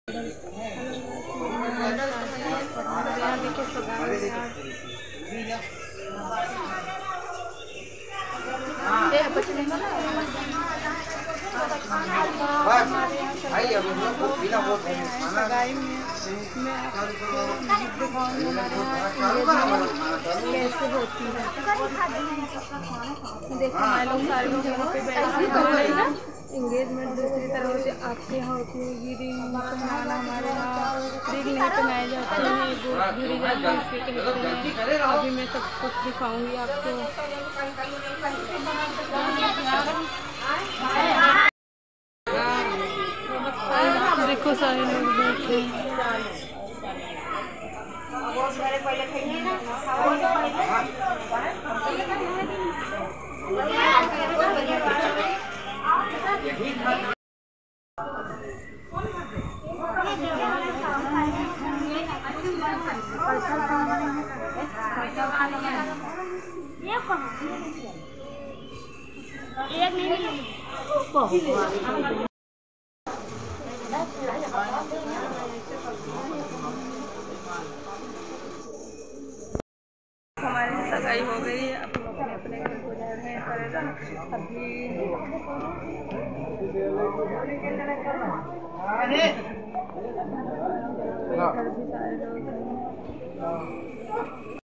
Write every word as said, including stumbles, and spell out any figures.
सगाई में मैं आपको दिखाऊंगी हमारे यहाँ कैसे होती है। देखो हमारे लोग सारे लोग यहाँ पे बैठे हैं। इंगेजमेंट दूसरी तरह से आपके यहाँ होती है। रिंग पहनाना हमारे यहाँ रिंग नहीं पहनाए जाते हैं, वो घुरी जाती है इसके कहते हैं। अभी मैं सब कुछ दिखाऊंगी आपको। देखो सारे लोग बैठे हैं। हमारी सगाई हो गई है, अब हम अपने अपने घर को जा रहे हैं। अभी घर भी सारे लोग